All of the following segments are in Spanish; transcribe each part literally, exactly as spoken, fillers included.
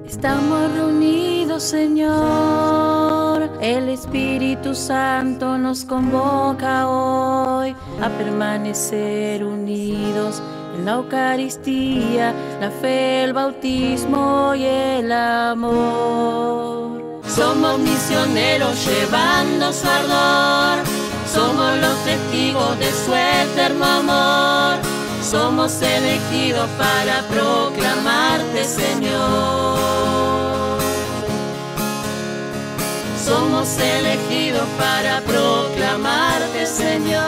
Estamos reunidos, Señor, el Espíritu Santo nos convoca hoy a permanecer unidos en la Eucaristía, la fe, el bautismo y el amor. Somos misioneros llevando su ardor, somos los testigos de su eterno amor. Somos elegidos para proclamarte, Señor. Somos elegidos para proclamarte, Señor.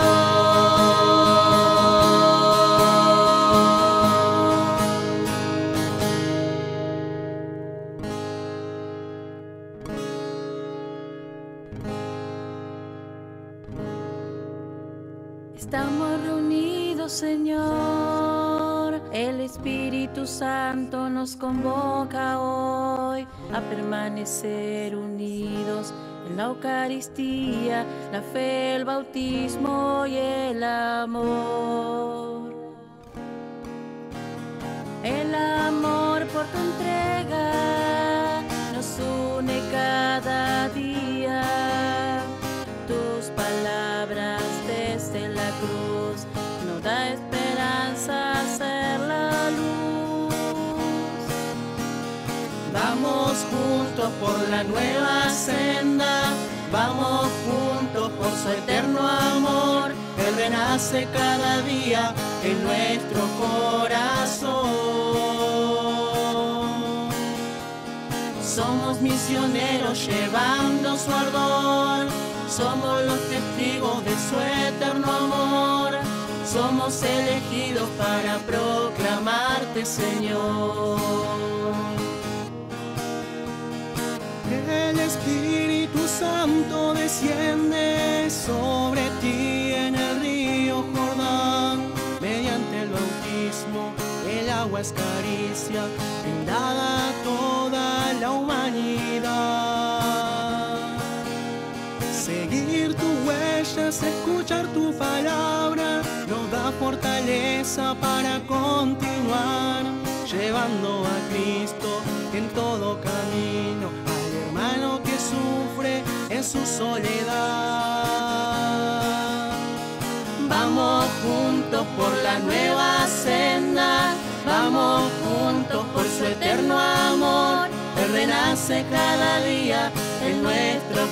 Estamos reunidos, Señor, el Espíritu Santo nos convoca hoy a permanecer unidos en la Eucaristía, la fe, el bautismo y el amor. El amor por tu entrega nos une cada día. Tus palabras desde la cruz nos da esperanza ser la luz. Vamos juntos por la nueva senda, vamos juntos por su eterno amor. Él renace cada día en nuestro corazón. Somos misioneros llevando su ardor, somos los testigos de su eterno amor. Somos elegidos para proclamarte, Señor. El Espíritu Santo desciende sobre ti en el río Jordán. Mediante el bautismo, el agua es caricia brindada a toda la humanidad. Seguir tus huellas, escuchar tu palabra, nos da fortaleza para continuar, llevando a Cristo en todo camino, al hermano que sufre en su soledad. Vamos juntos por la nueva senda, vamos juntos por su eterno amor. Él renace cada día en nuestro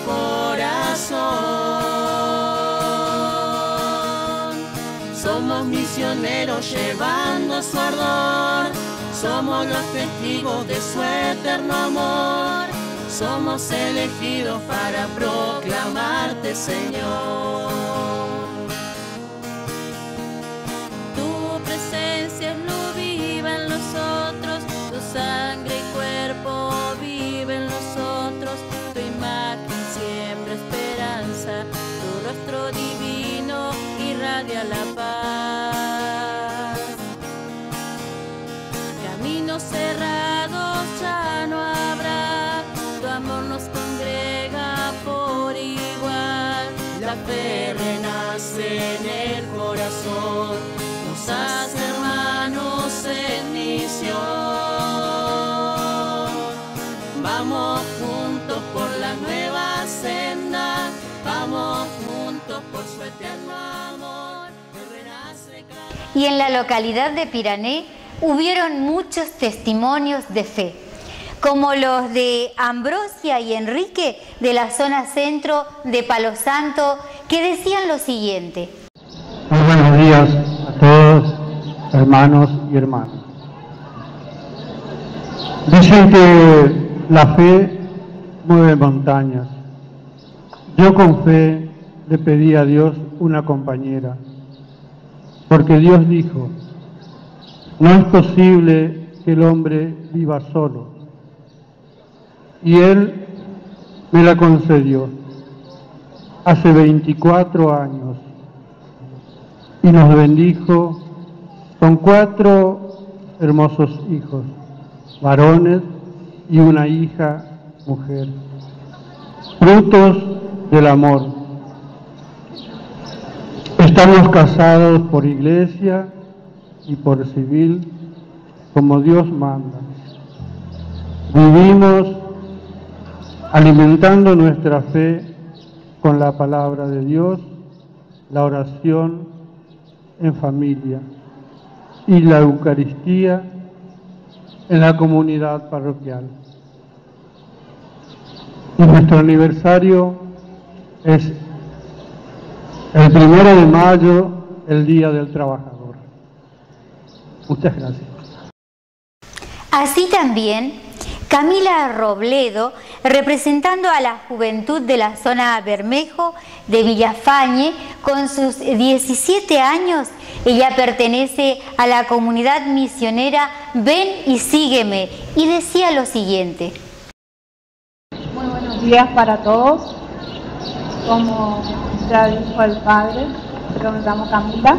corazón. Somos misioneros llevando su ardor, somos los testigos de su eterno amor. Somos elegidos para proclamarte, Señor. Tu presencia es luz viva en nosotros, tu sangre y cuerpo vive en nosotros, tu imagen siembra esperanza, tu rostro divino irradia la paz. Caminos cerrados ya no habrá, tu amor nos congrega por igual. La fe renace en el corazón, nos hace hermanos en misión. Vamos juntos por la nueva senda, vamos juntos por su eterno amor. Él renace cada... Y en la localidad de Pirané hubieron muchos testimonios de fe, como los de Ambrosia y Enrique de la zona centro de Palo Santo, que decían lo siguiente. Muy buenos días a todos, hermanos y hermanas. Dicen que la fe mueve montañas. Yo con fe le pedí a Dios una compañera, porque Dios dijo, no es posible que el hombre viva solo. Y Él me la concedió hace veinticuatro años y nos bendijo con cuatro hermosos hijos, varones y una hija mujer, frutos del amor. Estamos casados por iglesia y por civil, como Dios manda. Vivimos alimentando nuestra fe con la palabra de Dios, la oración en familia y la Eucaristía en la comunidad parroquial. Y nuestro aniversario es el primero de mayo, el Día del Trabajador. Muchas gracias. Así también, Camila Robledo, representando a la juventud de la zona Bermejo de Villafañe, con sus diecisiete años, ella pertenece a la comunidad misionera Ven y Sígueme, y decía lo siguiente. Muy buenos días para todos. Como ya dijo el Padre, yo me llamo Camila.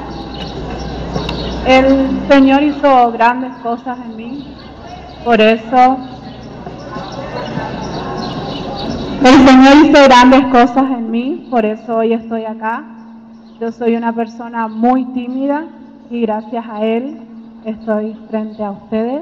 El Señor hizo grandes cosas en mí, por eso el Señor hizo grandes cosas en mí, por eso hoy estoy acá. Yo soy una persona muy tímida y gracias a Él estoy frente a ustedes.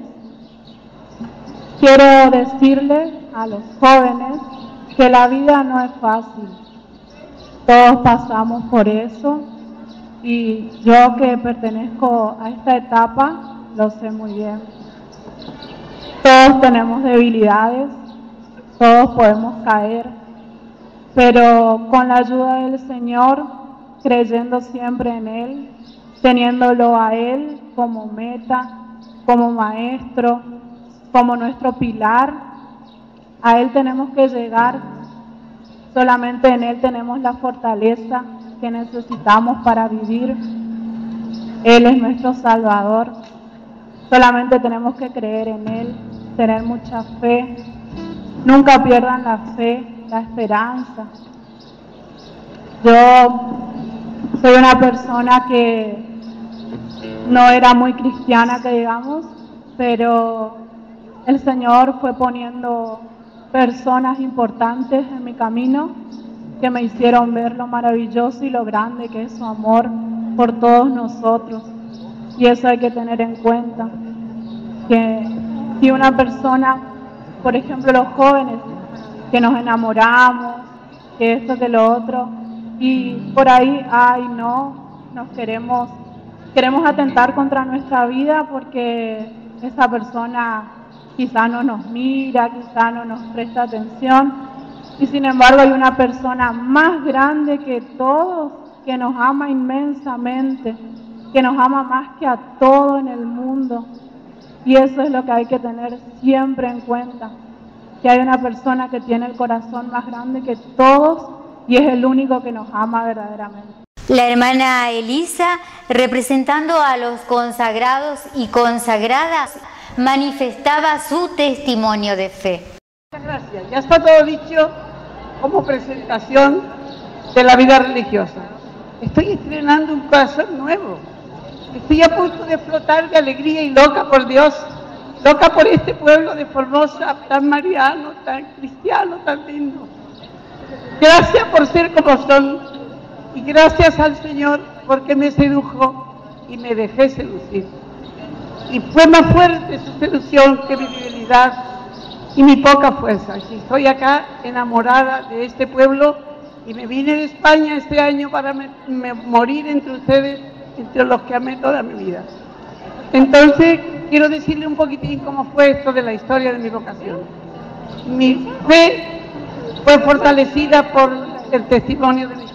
Quiero decirle a los jóvenes que la vida no es fácil. Todos pasamos por eso y yo que pertenezco a esta etapa lo sé muy bien. Todos tenemos debilidades, todos podemos caer, pero con la ayuda del Señor, creyendo siempre en Él, teniéndolo a Él como meta, como maestro, como nuestro pilar, a Él tenemos que llegar. Solamente en Él tenemos la fortaleza que necesitamos para vivir. Él es nuestro Salvador. Solamente tenemos que creer en Él, tener mucha fe. Nunca pierdan la fe, la esperanza. Yo soy una persona que no era muy cristiana, que digamos, pero el Señor fue poniendo personas importantes en mi camino que me hicieron ver lo maravilloso y lo grande que es su amor por todos nosotros. Y eso hay que tener en cuenta, que si una persona, por ejemplo los jóvenes, que nos enamoramos, que esto, que lo otro, y por ahí, ay no, nos queremos, queremos atentar contra nuestra vida porque esa persona quizá no nos mira, quizá no nos presta atención, y sin embargo hay una persona más grande que todos, que nos ama inmensamente, que nos ama más que a todo en el mundo, y eso es lo que hay que tener siempre en cuenta, que hay una persona que tiene el corazón más grande que todos, y es el único que nos ama verdaderamente. La hermana Elisa, representando a los consagrados y consagradas, manifestaba su testimonio de fe. Muchas gracias. Ya está todo dicho como presentación de la vida religiosa. Estoy estrenando un corazón nuevo. Estoy a punto de flotar de alegría y loca por Dios, loca por este pueblo de Formosa, tan mariano, tan cristiano, tan lindo. Gracias por ser como son y gracias al Señor porque me sedujo y me dejé seducir. Y fue más fuerte su seducción que mi debilidad y mi poca fuerza. Y estoy acá enamorada de este pueblo y me vine de España este año para me, me morir entre ustedes, entre los que amé toda mi vida. Entonces, quiero decirle un poquitín cómo fue esto de la historia de mi vocación. Mi fe fue fortalecida por el testimonio de mis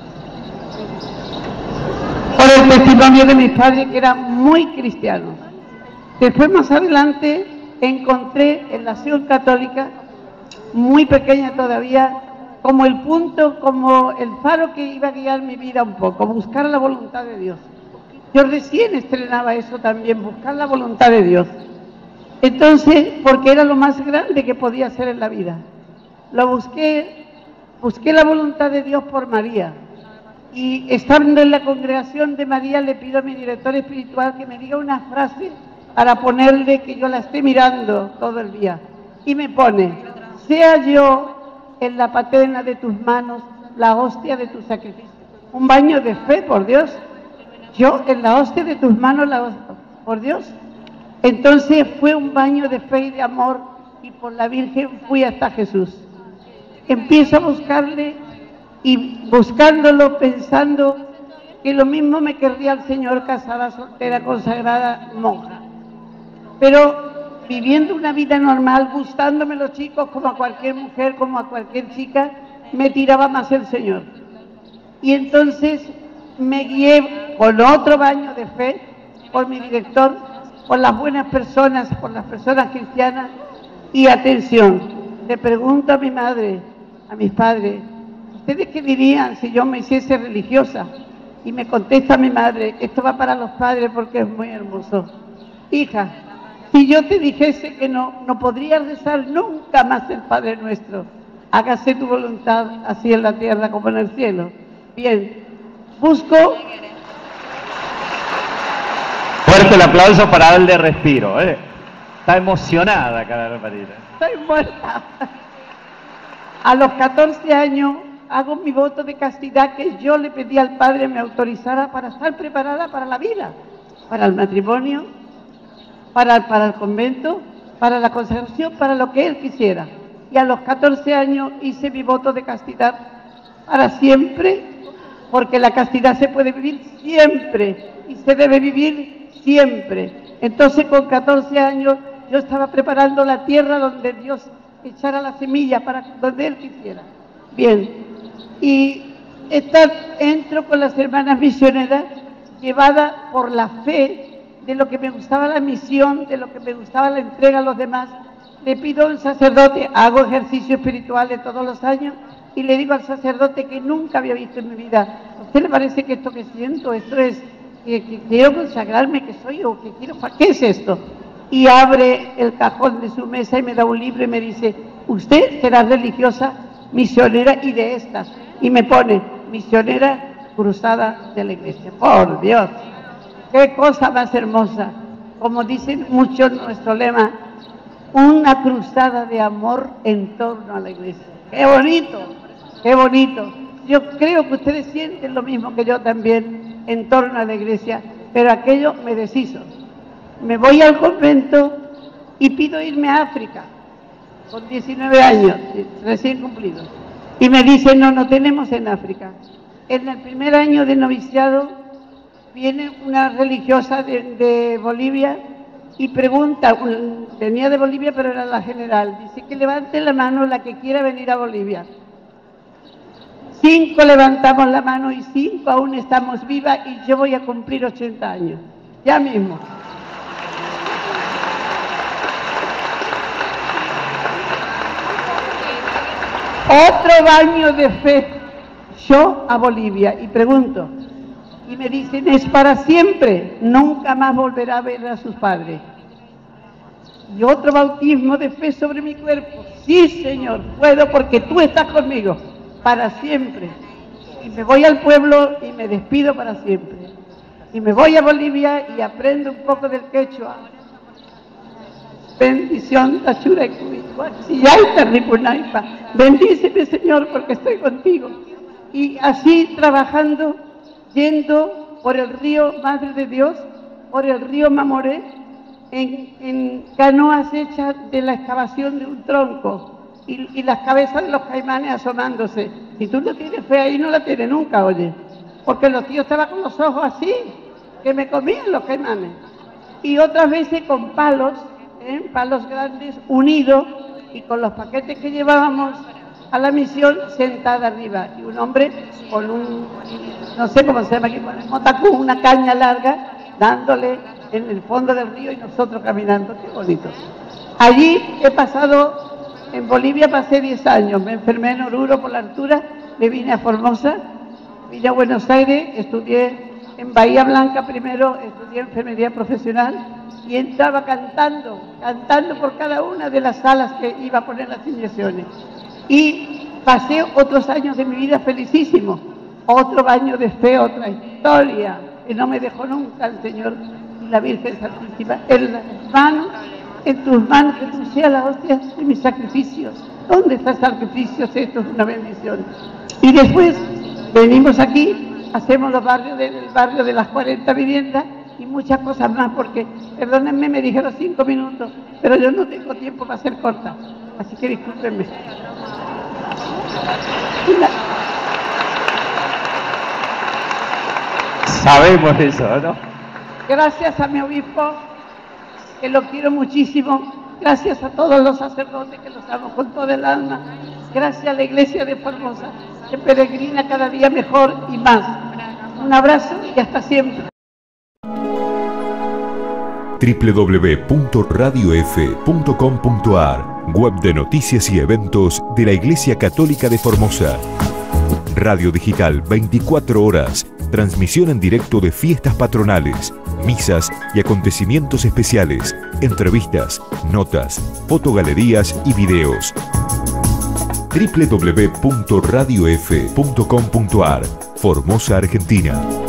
por el testimonio de mis padres, que eran muy cristianos. Después, más adelante, encontré en la acción católica, muy pequeña todavía, como el punto, como el faro que iba a guiar mi vida un poco, buscar la voluntad de Dios. Yo recién estrenaba eso también, buscar la voluntad de Dios. Entonces, porque era lo más grande que podía hacer en la vida. Lo busqué, busqué la voluntad de Dios por María. Y estando en la congregación de María, le pido a mi director espiritual que me diga una frase para ponerle, que yo la esté mirando todo el día. Y me pone: sea yo en la paterna de tus manos, la hostia de tu sacrificio. Un baño de fe, por Dios. Yo en la hostia de tus manos, la hostia, por Dios. Entonces fue un baño de fe y de amor y por la Virgen fui hasta Jesús. Empiezo a buscarle y buscándolo pensando que lo mismo me querría el Señor casada, soltera, consagrada, monja. Pero viviendo una vida normal, gustándome los chicos como a cualquier mujer, como a cualquier chica, me tiraba más el Señor. Y entonces me guié con otro baño de fe, por mi director, por las buenas personas, por las personas cristianas. Y atención, le pregunto a mi madre, a mis padres, ¿ustedes qué dirían si yo me hiciese religiosa? Y me contesta mi madre, esto va para los padres porque es muy hermoso. Hija, si yo te dijese que no, no podrías rezar nunca más el Padre Nuestro. Hágase tu voluntad, así en la tierra como en el cielo. Bien, busco... Fuerte el aplauso para darle respiro, ¿eh? Está emocionada cada Marina. Estoy muerta. A los catorce años hago mi voto de castidad que yo le pedí al Padre me autorizara para estar preparada para la vida, para el matrimonio, para, para el convento, para la consagración, para lo que Él quisiera. Y a los catorce años hice mi voto de castidad para siempre, porque la castidad se puede vivir siempre y se debe vivir siempre. Entonces con catorce años yo estaba preparando la tierra donde Dios echara la semilla para donde Él quisiera. Bien, y esta, entro con las hermanas misioneras llevada por la fe de lo que me gustaba la misión, de lo que me gustaba la entrega a los demás. Le pido al sacerdote, hago ejercicios espirituales todos los años y le digo al sacerdote que nunca había visto en mi vida. ¿A usted le parece que esto que siento, esto es que, que quiero consagrarme, que soy o que quiero, qué es esto? Y abre el cajón de su mesa y me da un libro y me dice, usted será religiosa, misionera y de estas. Y me pone, misionera cruzada de la iglesia. Por Dios, qué cosa más hermosa. Como dicen muchos nuestro lema, una cruzada de amor en torno a la iglesia. ¡Qué bonito! ¡Qué bonito! Yo creo que ustedes sienten lo mismo que yo también en torno a la iglesia, pero aquello me deshizo. Me voy al convento y pido irme a África, con diecinueve años, recién cumplidos. Y me dicen, no, no tenemos en África. En el primer año de noviciado viene una religiosa de, de Bolivia y pregunta, venía de Bolivia pero era la general, dice que levante la mano la que quiera venir a Bolivia. Cinco levantamos la mano y cinco aún estamos vivas y yo voy a cumplir ochenta años, ya mismo. Otro baño de fe, yo a Bolivia y pregunto, y me dicen, es para siempre, nunca más volverá a ver a sus padres. Y otro bautismo de fe sobre mi cuerpo, sí Señor, puedo porque tú estás conmigo, para siempre. Y me voy al pueblo y me despido para siempre. Y me voy a Bolivia y aprendo un poco del quechua. Bendición, Tachura y bendíceme Señor porque estoy contigo. Y así trabajando, yendo por el río Madre de Dios, por el río Mamoré, en, en canoas hechas de la excavación de un tronco y, y las cabezas de los caimanes asomándose. Si tú no tienes fe ahí, no la tienes nunca, oye, porque los tíos estaban con los ojos así, que me comían los caimanes. Y otras veces con palos, ¿eh? palos grandes, unidos, y con los paquetes que llevábamos a la misión sentada arriba, y un hombre con un, no sé cómo se llama aquí, con el motacú, una caña larga, dándole en el fondo del río y nosotros caminando, qué bonito. Allí he pasado, en Bolivia pasé diez años, me enfermé en Oruro por la altura, me vine a Formosa, vine a Buenos Aires, estudié en Bahía Blanca primero, estudié enfermería profesional y entraba cantando, cantando por cada una de las salas que iba a poner las inyecciones. Y pasé otros años de mi vida felicísimo, otro baño de fe, otra historia, que no me dejó nunca el Señor y la Virgen Santísima. En las manos, en tus manos, que tú seas la hostia de mis sacrificios. ¿Dónde está el sacrificio? Esto es una bendición. Y después venimos aquí, hacemos los barrios del barrio de las cuarenta viviendas y muchas cosas más, porque, perdónenme, me dijeron cinco minutos, pero yo no tengo tiempo para ser corta, así que discúlpenme. Sabemos eso, ¿no? Gracias a mi obispo, que lo quiero muchísimo. Gracias a todos los sacerdotes, que los amo con todo el alma. Gracias a la iglesia de Formosa, que peregrina cada día mejor y más. Un abrazo y hasta siempre. doble u doble u doble u punto radio f punto com punto a r, web de noticias y eventos de la Iglesia Católica de Formosa. Radio digital veinticuatro horas, transmisión en directo de fiestas patronales, misas y acontecimientos especiales, entrevistas, notas, fotogalerías y videos. doble u doble u doble u punto radio f punto com punto a r, Formosa, Argentina.